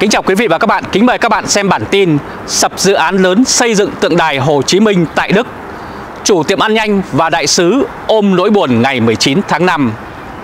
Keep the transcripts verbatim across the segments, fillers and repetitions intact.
Kính chào quý vị và các bạn, kính mời các bạn xem bản tin sập dự án lớn xây dựng tượng đài Hồ Chí Minh tại Đức. Chủ tiệm ăn nhanh và đại sứ ôm nỗi buồn ngày mười chín tháng năm.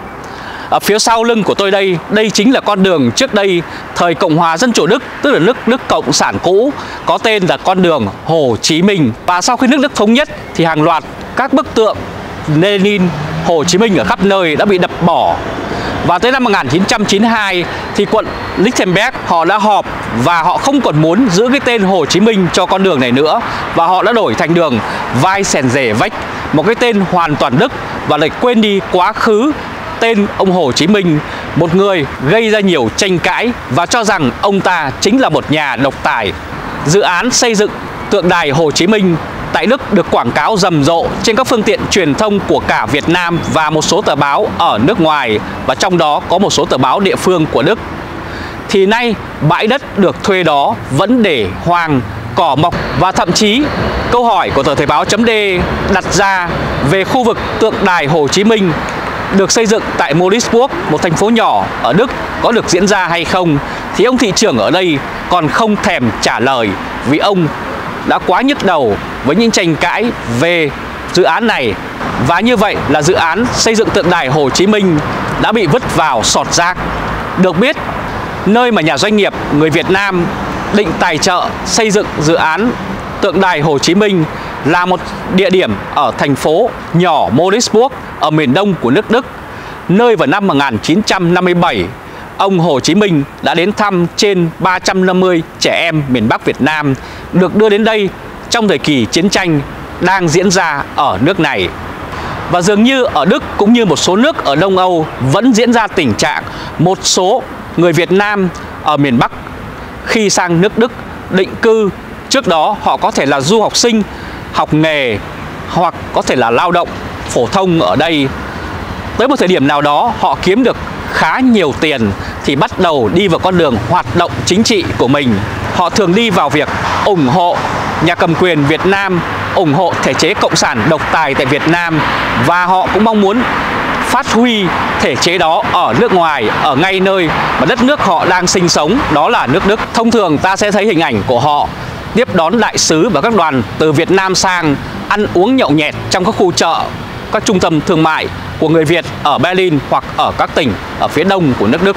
Ở phía sau lưng của tôi đây, đây chính là con đường trước đây thời Cộng hòa Dân chủ Đức, tức là nước Đức Cộng sản cũ, có tên là con đường Hồ Chí Minh. Và sau khi nước Đức thống nhất thì hàng loạt các bức tượng Lenin, Hồ Chí Minh ở khắp nơi đã bị đập bỏ. Và tới năm một nghìn chín trăm chín mươi hai thì quận Lichtenberg họ đã họp và họ không còn muốn giữ cái tên Hồ Chí Minh cho con đường này nữa, và họ đã đổi thành đường Weissensee-Weg, một cái tên hoàn toàn Đức, và lại quên đi quá khứ tên ông Hồ Chí Minh, một người gây ra nhiều tranh cãi và cho rằng ông ta chính là một nhà độc tài. Dự án xây dựng tượng đài Hồ Chí Minh tại Đức được quảng cáo rầm rộ trên các phương tiện truyền thông của cả Việt Nam và một số tờ báo ở nước ngoài, và trong đó có một số tờ báo địa phương của Đức. Thì nay bãi đất được thuê đó vẫn để hoang, cỏ mọc, và thậm chí câu hỏi của tờ Thời báo chấm D đặt ra về khu vực tượng đài Hồ Chí Minh được xây dựng tại Moritzburg, một thành phố nhỏ ở Đức, có được diễn ra hay không, thì ông thị trưởng ở đây còn không thèm trả lời, vì ông đã quá nhức đầu với những tranh cãi về dự án này. Và như vậy là dự án xây dựng tượng đài Hồ Chí Minh đã bị vứt vào sọt rác. Được biết, nơi mà nhà doanh nghiệp người Việt Nam định tài trợ xây dựng dự án tượng đài Hồ Chí Minh là một địa điểm ở thành phố nhỏ Moritzburg ở miền đông của nước Đức, nơi vào năm một nghìn chín trăm năm mươi bảy ông Hồ Chí Minh đã đến thăm trên ba trăm năm mươi trẻ em miền Bắc Việt Nam được đưa đến đây trong thời kỳ chiến tranh đang diễn ra ở nước này. Và dường như ở Đức cũng như một số nước ở Đông Âu vẫn diễn ra tình trạng một số người Việt Nam ở miền Bắc khi sang nước Đức định cư, trước đó họ có thể là du học sinh, học nghề, hoặc có thể là lao động phổ thông ở đây. Tới một thời điểm nào đó họ kiếm được khá nhiều tiền thì bắt đầu đi vào con đường hoạt động chính trị của mình. Họ thường đi vào việc ủng hộ nhà cầm quyền Việt Nam, ủng hộ thể chế cộng sản độc tài tại Việt Nam, và họ cũng mong muốn phát huy thể chế đó ở nước ngoài, ở ngay nơi mà đất nước họ đang sinh sống, đó là nước Đức. Thông thường ta sẽ thấy hình ảnh của họ tiếp đón đại sứ và các đoàn từ Việt Nam sang, ăn uống nhậu nhẹt trong các khu chợ, các trung tâm thương mại của người Việt ở Berlin hoặc ở các tỉnh ở phía đông của nước Đức.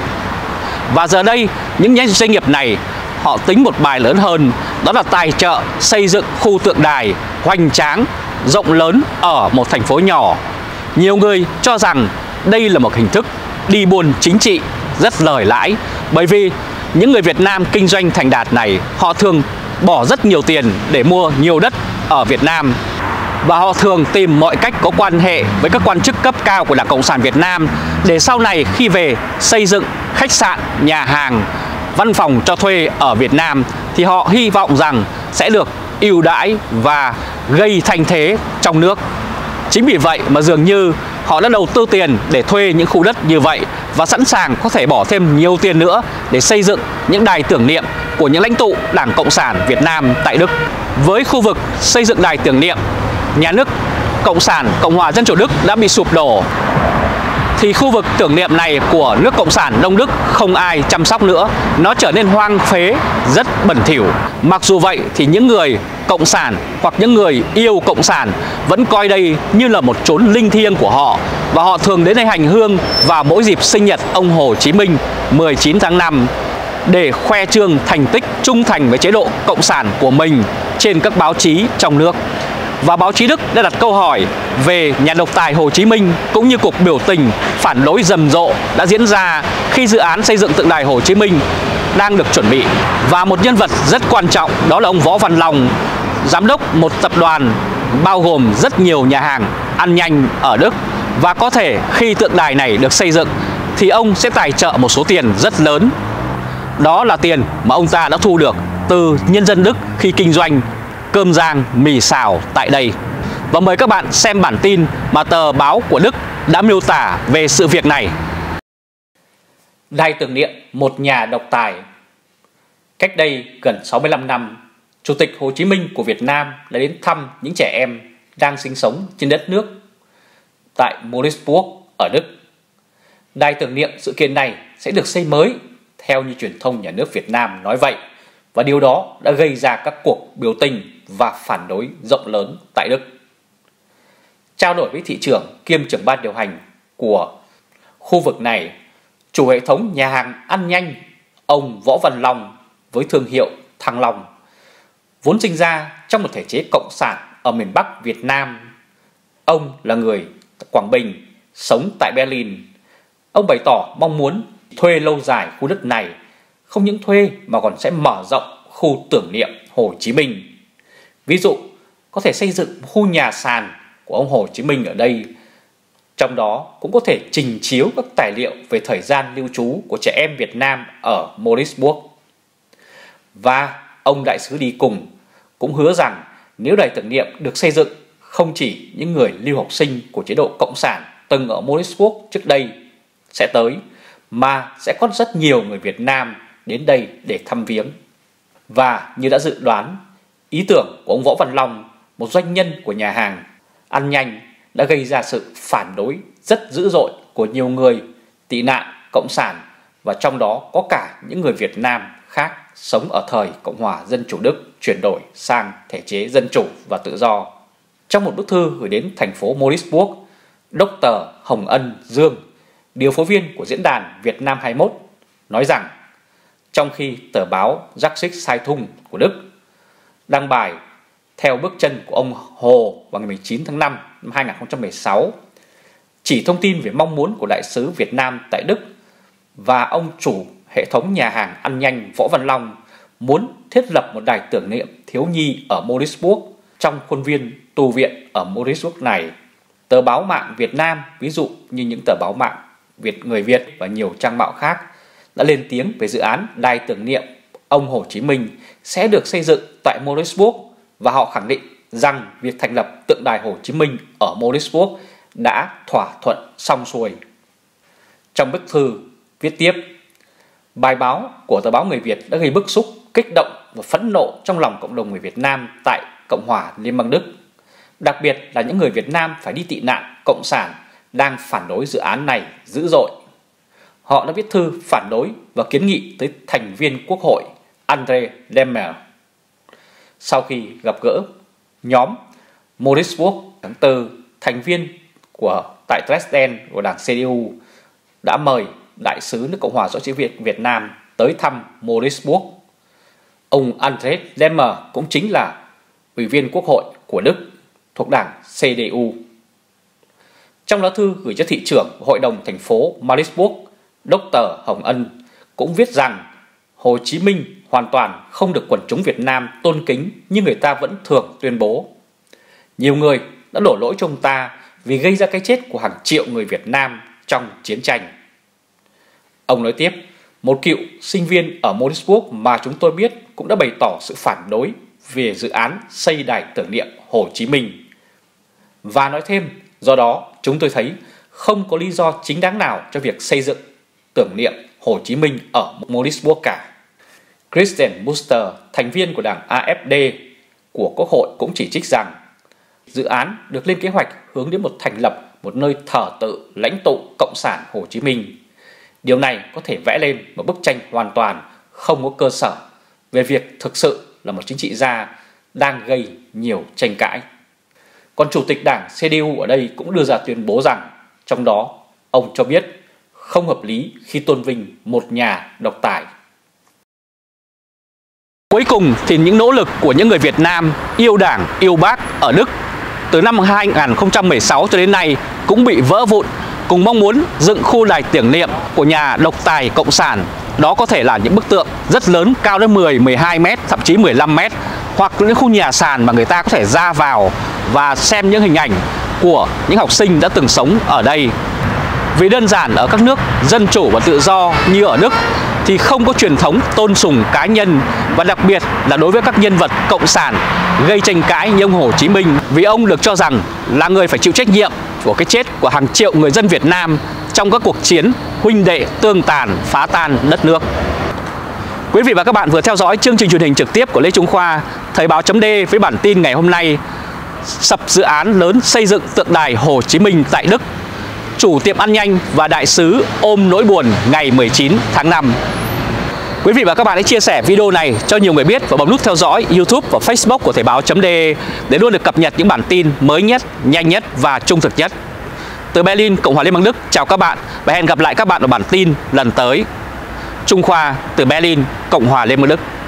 Và giờ đây, những doanh nghiệp này họ tính một bài lớn hơn, đó là tài trợ xây dựng khu tượng đài hoành tráng, rộng lớn ở một thành phố nhỏ. Nhiều người cho rằng đây là một hình thức đi buôn chính trị rất lời lãi, bởi vì những người Việt Nam kinh doanh thành đạt này họ thường bỏ rất nhiều tiền để mua nhiều đất ở Việt Nam, và họ thường tìm mọi cách có quan hệ với các quan chức cấp cao của Đảng Cộng sản Việt Nam để sau này khi về xây dựng khách sạn, nhà hàng, văn phòng cho thuê ở Việt Nam thì họ hy vọng rằng sẽ được ưu đãi và gây thanh thế trong nước. Chính vì vậy mà dường như họ đã đầu tư tiền để thuê những khu đất như vậy, và sẵn sàng có thể bỏ thêm nhiều tiền nữa để xây dựng những đài tưởng niệm của những lãnh tụ Đảng Cộng sản Việt Nam tại Đức. Với khu vực xây dựng đài tưởng niệm nhà nước Cộng sản Cộng hòa Dân chủ Đức đã bị sụp đổ, thì khu vực tưởng niệm này của nước Cộng sản Đông Đức không ai chăm sóc nữa, nó trở nên hoang phế, rất bẩn thỉu. Mặc dù vậy thì những người Cộng sản hoặc những người yêu Cộng sản vẫn coi đây như là một chốn linh thiêng của họ, và họ thường đến đây hành hương vào mỗi dịp sinh nhật ông Hồ Chí Minh mười chín tháng năm để khoe trương thành tích trung thành với chế độ Cộng sản của mình trên các báo chí trong nước. Và báo chí Đức đã đặt câu hỏi về nhà độc tài Hồ Chí Minh cũng như cuộc biểu tình phản đối rầm rộ đã diễn ra khi dự án xây dựng tượng đài Hồ Chí Minh đang được chuẩn bị. Và một nhân vật rất quan trọng đó là ông Võ Văn Long, giám đốc một tập đoàn bao gồm rất nhiều nhà hàng ăn nhanh ở Đức. Và có thể khi tượng đài này được xây dựng thì ông sẽ tài trợ một số tiền rất lớn. Đó là tiền mà ông ta đã thu được từ nhân dân Đức khi kinh doanh cơm rang mì xào tại đây. Và mời các bạn xem bản tin mà tờ báo của Đức đã miêu tả về sự việc này. Đài tưởng niệm một nhà độc tài. Cách đây gần sáu mươi lăm năm, Chủ tịch Hồ Chí Minh của Việt Nam đã đến thăm những trẻ em đang sinh sống trên đất nước tại Moritzburg ở Đức. Đài tưởng niệm sự kiện này sẽ được xây mới theo như truyền thông nhà nước Việt Nam nói vậy, và điều đó đã gây ra các cuộc biểu tình và phản đối rộng lớn tại Đức. Trao đổi với thị trưởng kiêm trưởng ban điều hành của khu vực này, chủ hệ thống nhà hàng ăn nhanh ông Võ Văn Long với thương hiệu Thăng Long, vốn sinh ra trong một thể chế cộng sản ở miền Bắc Việt Nam. Ông là người Quảng Bình, sống tại Berlin. Ông bày tỏ mong muốn thuê lâu dài khu đất này, không những thuê mà còn sẽ mở rộng khu tưởng niệm Hồ Chí Minh. Ví dụ, có thể xây dựng khu nhà sàn của ông Hồ Chí Minh ở đây. Trong đó cũng có thể trình chiếu các tài liệu về thời gian lưu trú của trẻ em Việt Nam ở Moritzburg. Và ông đại sứ đi cùng cũng hứa rằng nếu đài tưởng niệm được xây dựng, không chỉ những người lưu học sinh của chế độ Cộng sản từng ở Moritzburg trước đây sẽ tới, mà sẽ có rất nhiều người Việt Nam đến đây để thăm viếng. Và như đã dự đoán, ý tưởng của ông Võ Văn Long, một doanh nhân của nhà hàng ăn nhanh, đã gây ra sự phản đối rất dữ dội của nhiều người tị nạn Cộng sản, và trong đó có cả những người Việt Nam khác sống ở thời Cộng hòa Dân chủ Đức chuyển đổi sang thể chế dân chủ và tự do. Trong một bức thư gửi đến thành phố Moritzburg, đốc tờ Hồng Ân Dương, điều phối viên của diễn đàn Việt Nam hai mươi mốt, nói rằng trong khi tờ báo Sächsische Zeitung của Đức đăng bài theo bước chân của ông Hồ vào ngày mười chín tháng năm năm hai nghìn không trăm mười sáu, chỉ thông tin về mong muốn của đại sứ Việt Nam tại Đức và ông chủ hệ thống nhà hàng ăn nhanh Võ Văn Long muốn thiết lập một đài tưởng niệm thiếu nhi ở Moritzburg trong khuôn viên tu viện ở Moritzburg này. Tờ báo mạng Việt Nam, ví dụ như những tờ báo mạng Việt Người Việt và nhiều trang mạo khác, đã lên tiếng về dự án đài tưởng niệm ông Hồ Chí Minh sẽ được xây dựng tại Moritzburg, và họ khẳng định rằng việc thành lập tượng đài Hồ Chí Minh ở Moritzburg đã thỏa thuận xong xuôi. Trong bức thư viết tiếp, bài báo của tờ báo Người Việt đã gây bức xúc, kích động và phẫn nộ trong lòng cộng đồng người Việt Nam tại Cộng hòa Liên bang Đức, đặc biệt là những người Việt Nam phải đi tị nạn Cộng sản đang phản đối dự án này dữ dội. Họ đã viết thư phản đối và kiến nghị tới thành viên Quốc hội Andre Lemmer. Sau khi gặp gỡ nhóm Moritzburg tháng tư, thành viên của tại Dresden của đảng xê đê u đã mời đại sứ nước Cộng hòa xã hội chủ nghĩa Việt Việt Nam tới thăm Moritzburg. Ông Andre Lemmer cũng chính là ủy viên Quốc hội của Đức thuộc đảng xê đê u. Trong lá thư gửi cho thị trưởng của Hội đồng thành phố Moritzburg, đốc tờ Hồng Ân cũng viết rằng Hồ Chí Minh hoàn toàn không được quần chúng Việt Nam tôn kính như người ta vẫn thường tuyên bố. Nhiều người đã đổ lỗi cho ông ta vì gây ra cái chết của hàng triệu người Việt Nam trong chiến tranh. Ông nói tiếp, một cựu sinh viên ở Moritzburg mà chúng tôi biết cũng đã bày tỏ sự phản đối về dự án xây đài tưởng niệm Hồ Chí Minh. Và nói thêm, do đó chúng tôi thấy không có lý do chính đáng nào cho việc xây dựng tưởng niệm Hồ Chí Minh ở Moritzburg cả. Christian Buster, thành viên của đảng a ép đê của Quốc hội, cũng chỉ trích rằng dự án được lên kế hoạch hướng đến một thành lập một nơi thờ tự lãnh tụ Cộng sản Hồ Chí Minh. Điều này có thể vẽ lên một bức tranh hoàn toàn không có cơ sở về việc thực sự là một chính trị gia đang gây nhiều tranh cãi. Còn chủ tịch đảng xê đê u ở đây cũng đưa ra tuyên bố rằng trong đó ông cho biết không hợp lý khi tôn vinh một nhà độc tài. Cuối cùng thì những nỗ lực của những người Việt Nam yêu Đảng, yêu Bác ở Đức từ năm hai nghìn không trăm mười sáu cho đến nay cũng bị vỡ vụn cùng mong muốn dựng khu đài tưởng niệm của nhà độc tài Cộng sản. Đó có thể là những bức tượng rất lớn, cao đến mười, mười hai mét, thậm chí mười lăm mét, hoặc những khu nhà sàn mà người ta có thể ra vào và xem những hình ảnh của những học sinh đã từng sống ở đây. Vì đơn giản ở các nước dân chủ và tự do như ở Đức thì không có truyền thống tôn sùng cá nhân, và đặc biệt là đối với các nhân vật cộng sản gây tranh cãi như ông Hồ Chí Minh, vì ông được cho rằng là người phải chịu trách nhiệm của cái chết của hàng triệu người dân Việt Nam trong các cuộc chiến huynh đệ tương tàn phá tan đất nước. Quý vị và các bạn vừa theo dõi chương trình truyền hình trực tiếp của Lê Trung Khoa, Thời báo chấm D với bản tin ngày hôm nay: sập dự án lớn xây dựng tượng đài Hồ Chí Minh tại Đức, chủ tiệm ăn nhanh và đại sứ ôm nỗi buồn ngày mười chín tháng năm. Quý vị và các bạn hãy chia sẻ video này cho nhiều người biết và bấm nút theo dõi YouTube và Facebook của Thời báo.de để luôn được cập nhật những bản tin mới nhất, nhanh nhất và trung thực nhất. Từ Berlin, Cộng hòa Liên bang Đức, chào các bạn và hẹn gặp lại các bạn ở bản tin lần tới. Trung Khoa từ Berlin, Cộng hòa Liên bang Đức.